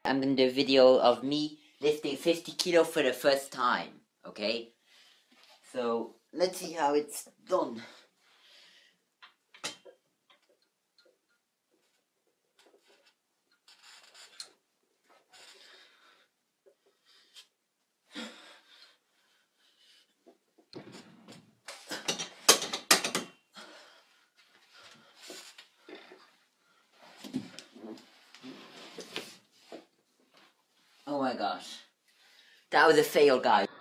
I'm gonna do a video of me lifting 50 kilo for the first time, okay? So, let's see how it's done. Oh my gosh. That was a fail, guys.